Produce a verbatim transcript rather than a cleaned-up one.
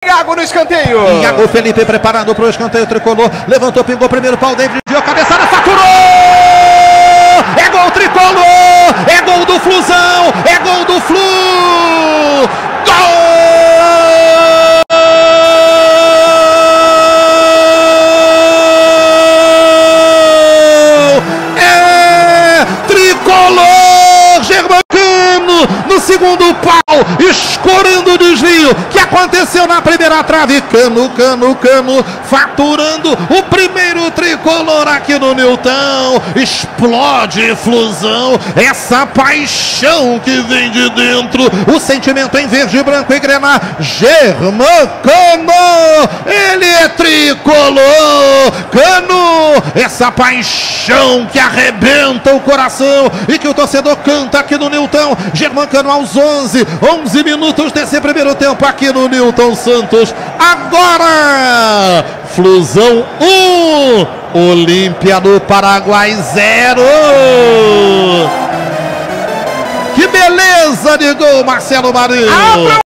Iago no escanteio. Iago Felipe preparado para o escanteio tricolor. Levantou, pingou primeiro pau, David deu a cabeçada, faturou! É gol tricolor! É gol do Flusão! É gol do Flu! Gol! É tricolor! Germancano no segundo pau, escorando o desvio que aconteceu na primeira trave. Cano, Cano, Cano, faturando o primeiro tricolor aqui no Newton. Explode Flusão, essa paixão que vem de dentro, o sentimento em verde, branco e grená. Germancano, ele é tricolor. Cano, essa paixão que arrebenta o coração e que o torcedor canta aqui no Newton. Germancano aos onze, onze minutos desse primeiro tempo aqui no Newton Santos. Agora, Flusão um, Olímpia do Paraguai zero. Que beleza de gol, Marcelo Marinho.